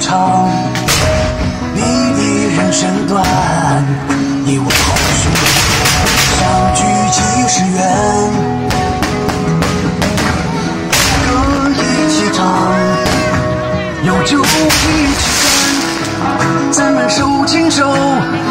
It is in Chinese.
长，你的人生短，一往后续，相聚几十缘，歌一起唱，有酒一起干，咱们手牵手。